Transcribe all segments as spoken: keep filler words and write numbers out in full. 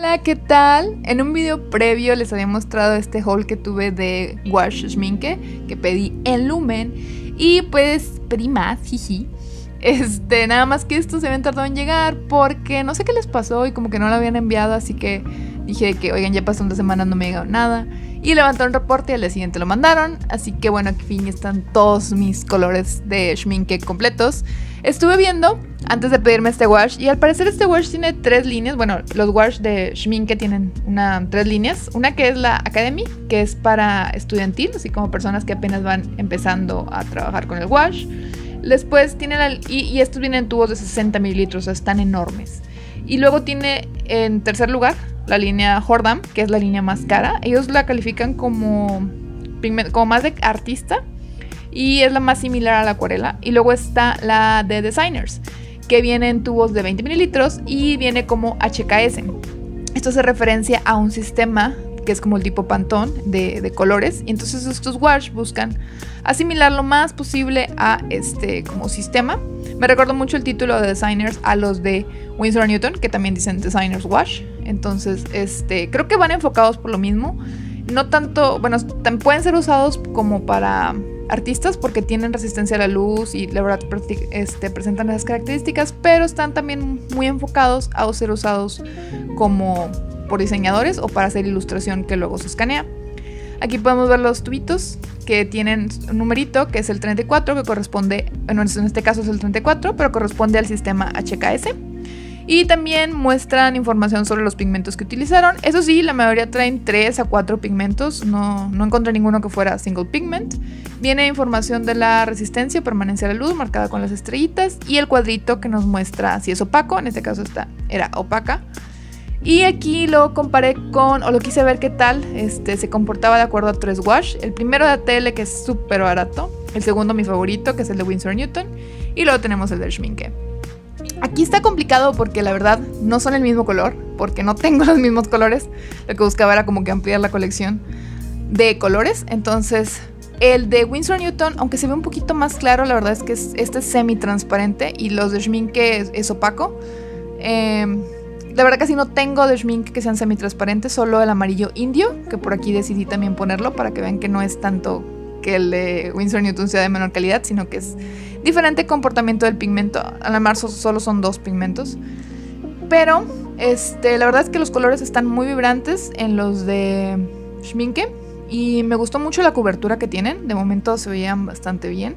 Hola, ¿qué tal? En un video previo les había mostrado este haul que tuve de wash Schmincke que pedí en Lumen y pues pedí más, jiji. Este, nada más que estos se habían tardado en llegar porque no sé qué les pasó y como que no lo habían enviado, así que dije que oigan, ya pasó una semana, no me ha llegado nada. Y levantaron un reporte y al día siguiente lo mandaron. Así que bueno, aquí fin están todos mis colores de Schmincke completos. Estuve viendo antes de pedirme este wash y al parecer este wash tiene tres líneas. Bueno, los wash de Schmincke tienen una, tres líneas. Una que es la Academy, que es para estudiantil, así como personas que apenas van empezando a trabajar con el wash. Después tiene la... Y, y estos vienen en tubos de sesenta mililitros, o sea, están enormes. Y luego tiene en tercer lugar la línea Hordam, que es la línea más cara. Ellos la califican como, como más de artista y es la más similar a la acuarela. Y luego está la de Designers, que viene en tubos de veinte mililitros y viene como H K S. Esto hace referencia a un sistema que es como el tipo Pantone de, de colores. Y entonces estos wash buscan asimilar lo más posible a este como sistema. Me recuerdo mucho el título de Designers a los de Winsor and Newton, que también dicen Designers Wash. Entonces, este, creo que van enfocados por lo mismo. No tanto, bueno, pueden ser usados como para artistas porque tienen resistencia a la luz y la verdad este, presentan esas características, pero están también muy enfocados a ser usados como por diseñadores o para hacer ilustración que luego se escanea. Aquí podemos ver los tubitos que tienen un numerito que es el treinta y cuatro, que corresponde, bueno, en este caso es el treinta y cuatro, pero corresponde al sistema H K S. Y también muestran información sobre los pigmentos que utilizaron. Eso sí, la mayoría traen tres a cuatro pigmentos, no, no encontré ninguno que fuera single pigment. Viene información de la resistencia o permanencia a la luz, marcada con las estrellitas, y el cuadrito que nos muestra si es opaco, en este caso esta era opaca. Y aquí lo comparé con, o lo quise ver qué tal este, se comportaba de acuerdo a tres wash. El primero de A T L, que es súper barato. El segundo, mi favorito, que es el de Winsor and Newton. Y luego tenemos el de Schmincke. Aquí está complicado porque la verdad no son el mismo color, porque no tengo los mismos colores. Lo que buscaba era como que ampliar la colección de colores. Entonces el de Winsor and Newton, aunque se ve un poquito más claro, la verdad es que es, este es semi transparente y los de Schmincke es, es opaco. Eh... La verdad casi no tengo de Schmincke que sean semi-transparentes, solo el amarillo indio, que por aquí decidí también ponerlo para que vean que no es tanto que el de Winsor and Newton sea de menor calidad, sino que es diferente comportamiento del pigmento. A la mar solo son dos pigmentos. Pero este, la verdad es que los colores están muy vibrantes en los de Schmincke y me gustó mucho la cobertura que tienen. De momento se veían bastante bien.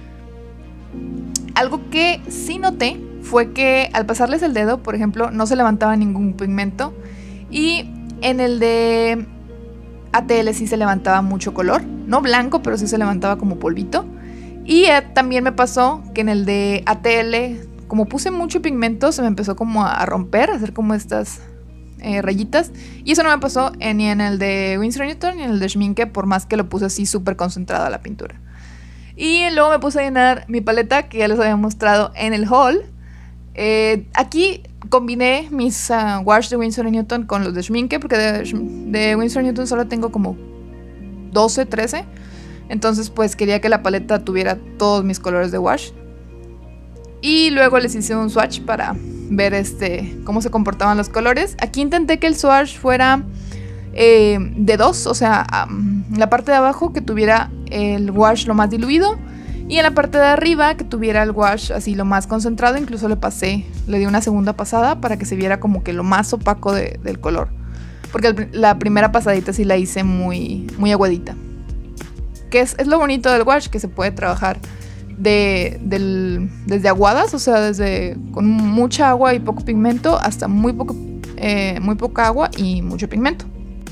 Algo que sí noté fue que al pasarles el dedo, por ejemplo, no se levantaba ningún pigmento. Y en el de A T L sí se levantaba mucho color. No blanco, pero sí se levantaba como polvito. Y eh, también me pasó que en el de A T L, como puse mucho pigmento, se me empezó como a romper, a hacer como estas eh, rayitas. Y eso no me pasó eh, ni en el de Winsor and Newton ni en el de Schmincke, por más que lo puse así súper concentrada la pintura. Y luego me puse a llenar mi paleta, que ya les había mostrado en el haul. Eh, aquí combiné mis uh, wash de Winsor and Newton con los de Schmincke, porque de, de Winsor and Newton solo tengo como doce, trece. Entonces pues quería que la paleta tuviera todos mis colores de wash. Y luego les hice un swatch para ver este, cómo se comportaban los colores. Aquí intenté que el swatch fuera eh, de dos, o sea, um, la parte de abajo que tuviera el wash lo más diluido y en la parte de arriba que tuviera el wash así lo más concentrado. Incluso le pasé, le di una segunda pasada para que se viera como que lo más opaco de, del color, porque el, la primera pasadita sí la hice muy, muy aguadita, que es, es lo bonito del wash, que se puede trabajar de, del, desde aguadas, o sea, desde con mucha agua y poco pigmento hasta muy, poco, eh, muy poca agua y mucho pigmento.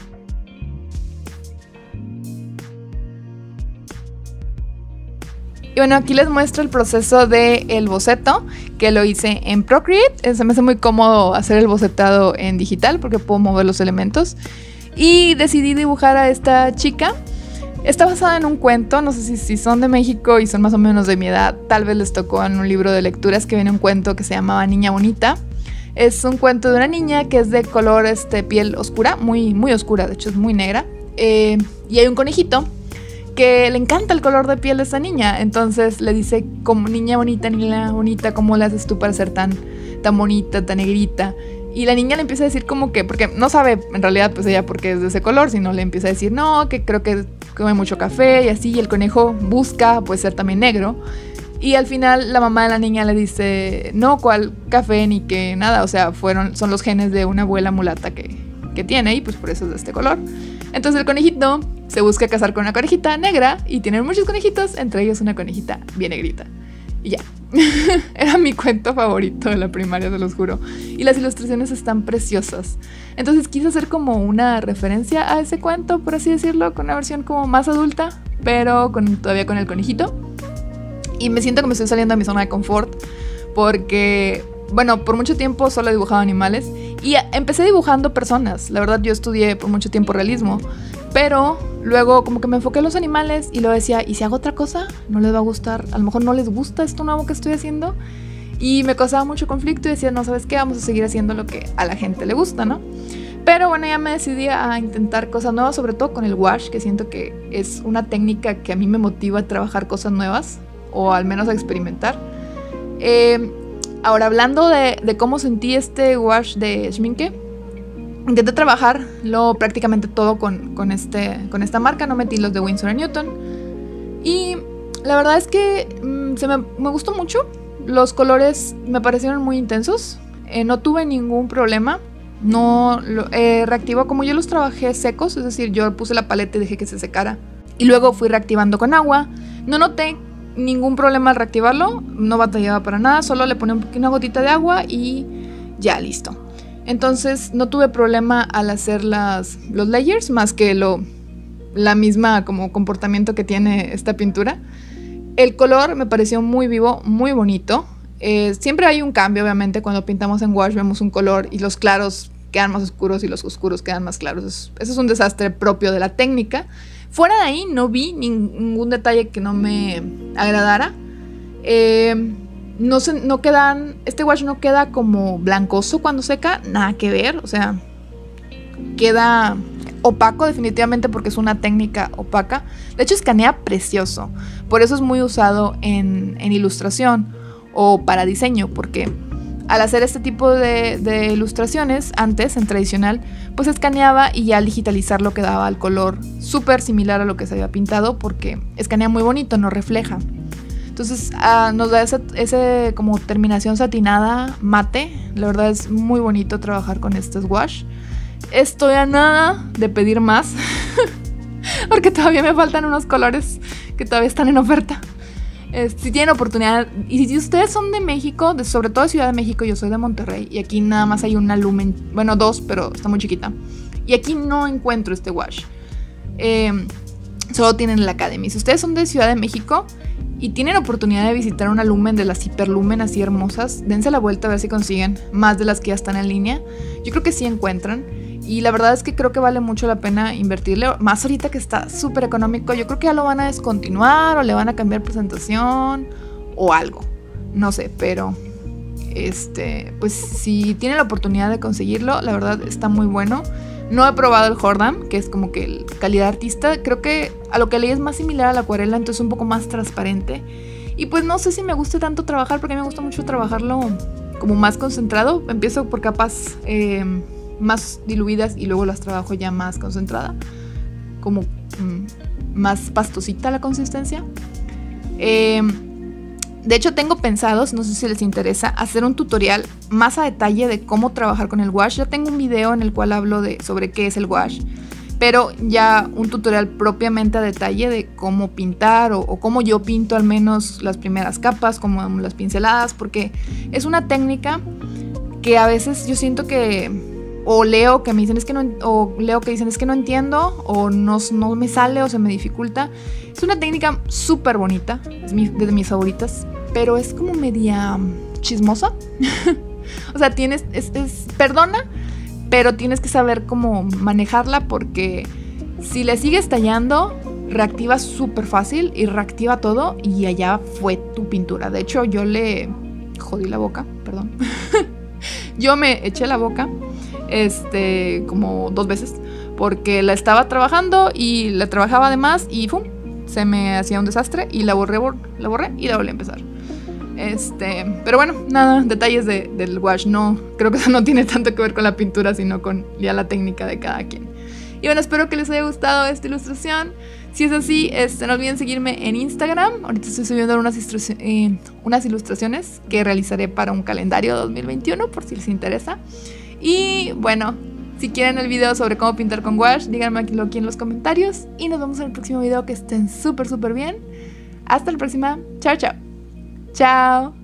Y bueno, aquí les muestro el proceso del boceto, que lo hice en Procreate. Se me hace muy cómodo hacer el bocetado en digital porque puedo mover los elementos. Y decidí dibujar a esta chica. Está basada en un cuento, no sé si, si son de México y son más o menos de mi edad, tal vez les tocó en un libro de lecturas que viene un cuento que se llamaba Niña Bonita. Es un cuento de una niña que es de color este, piel oscura, muy, muy oscura, de hecho es muy negra. Eh, y hay un conejito que le encanta el color de piel de esta niña. Entonces le dice, como niña bonita, niña bonita, ¿cómo le haces tú para ser tan, tan bonita, tan negrita? Y la niña le empieza a decir como que, porque no sabe en realidad pues ella por qué es de ese color, sino le empieza a decir, no, que creo que come mucho café y así, y el conejo busca pues ser también negro. Y al final la mamá de la niña le dice, no, ¿cuál café ni que nada? O sea, fueron, son los genes de una abuela mulata que, que tiene y pues por eso es de este color. Entonces el conejito se busca casar con una conejita negra y tienen muchos conejitos, entre ellos una conejita bien negrita. Y ya. Era mi cuento favorito de la primaria, se los juro. Y las ilustraciones están preciosas. Entonces quise hacer como una referencia a ese cuento, por así decirlo, con una versión como más adulta, pero con, todavía con el conejito. Y me siento que me estoy saliendo de mi zona de confort porque, bueno, por mucho tiempo solo he dibujado animales y empecé dibujando personas. La verdad, yo estudié por mucho tiempo realismo, pero luego como que me enfoqué en los animales y luego decía, ¿y si hago otra cosa? ¿No les va a gustar? A lo mejor no les gusta esto nuevo que estoy haciendo. Y me causaba mucho conflicto y decía, no, ¿sabes qué? Vamos a seguir haciendo lo que a la gente le gusta, ¿no? Pero bueno, ya me decidí a intentar cosas nuevas, sobre todo con el wash, que siento que es una técnica que a mí me motiva a trabajar cosas nuevas, o al menos a experimentar. Eh, ahora, hablando de, de cómo sentí este wash de Schmincke, intenté trabajarlo prácticamente todo con, con, este, con esta marca, no metí los de Winsor and Newton. Y la verdad es que mmm, se me, me gustó mucho. Los colores me parecieron muy intensos. Eh, no tuve ningún problema. No lo, eh, reactivó, como yo los trabajé secos, es decir, yo puse la paleta y dejé que se secara. Y luego fui reactivando con agua. No noté ningún problema al reactivarlo, no batallaba para nada, solo le ponía una gotita de agua y ya, listo. Entonces no tuve problema al hacer las, los layers, más que lo, la misma como comportamiento que tiene esta pintura. El color me pareció muy vivo, muy bonito. Eh, siempre hay un cambio, obviamente, cuando pintamos en wash vemos un color y los claros quedan más oscuros y los oscuros quedan más claros. Eso, eso es un desastre propio de la técnica. Fuera de ahí no vi ningún detalle que no me agradara. Eh, no, se, no quedan, este wash no queda como blancoso cuando seca, nada que ver. O sea, queda opaco definitivamente porque es una técnica opaca. De hecho, escanea precioso. Por eso es muy usado en, en ilustración o para diseño, porque al hacer este tipo de, de ilustraciones, antes, en tradicional, pues escaneaba y ya al digitalizarlo quedaba el color súper similar a lo que se había pintado, porque escanea muy bonito, no refleja. Entonces uh, nos da ese, ese como terminación satinada, mate. La verdad es muy bonito trabajar con este wash. Estoy a nada de pedir más, porque todavía me faltan unos colores que todavía están en oferta. Eh, si tienen oportunidad, y si ustedes son de México, de, sobre todo de Ciudad de México, yo soy de Monterrey, y aquí nada más hay una Lumen, bueno, dos, pero está muy chiquita, y aquí no encuentro este wash. Eh, solo tienen la Academy. Si ustedes son de Ciudad de México y tienen oportunidad de visitar una Lumen de las hiperlumen así hermosas, dense la vuelta a ver si consiguen más de las que ya están en línea. Yo creo que sí encuentran. Y la verdad es que creo que vale mucho la pena invertirle, más ahorita que está súper económico. Yo creo que ya lo van a descontinuar o le van a cambiar presentación o algo, no sé, pero este, pues si tienen la oportunidad de conseguirlo, la verdad está muy bueno. No he probado el Jordan, que es como que el calidad artista. Creo que a lo que leí es más similar a la acuarela, entonces un poco más transparente. Y pues no sé si me guste tanto trabajar, porque a mí me gusta mucho trabajarlo como más concentrado. Empiezo por capas eh, más diluidas y luego las trabajo ya más concentrada, como mmm, más pastosita la consistencia. Eh, de hecho tengo pensados, no sé si les interesa, hacer un tutorial más a detalle de cómo trabajar con el wash. Ya tengo un video en el cual hablo de, sobre qué es el wash, pero ya un tutorial propiamente a detalle de cómo pintar o, o cómo yo pinto al menos las primeras capas, como las pinceladas, porque es una técnica que a veces yo siento que o leo que me dicen es que no, o leo que dicen es que no entiendo, o no, no me sale o se me dificulta. Es una técnica súper bonita, es mi, de mis favoritas, pero es como media chismosa. O sea, tienes, es, es, perdona, pero tienes que saber cómo manejarla, porque si le sigues tallando, reactiva súper fácil y reactiva todo y allá fue tu pintura. De hecho, yo le jodí la boca, perdón. Yo me eché la boca este, como dos veces, porque la estaba trabajando y la trabajaba de más y ¡fum! Se me hacía un desastre y la borré, bor- la borré y la volví a empezar. Este, pero bueno, nada, detalles de, del wash. No, creo que eso no tiene tanto que ver con la pintura, sino con ya la técnica de cada quien. Y bueno, espero que les haya gustado esta ilustración. Si es así, este, no olviden seguirme en Instagram. Ahorita estoy subiendo unas, eh, unas ilustraciones que realizaré para un calendario dos mil veintiuno, por si les interesa. Y bueno, si quieren el video sobre cómo pintar con wash, díganme aquí, aquí en los comentarios. Y nos vemos en el próximo video. Que estén súper, súper bien. Hasta la próxima. Chao, chao. Chao.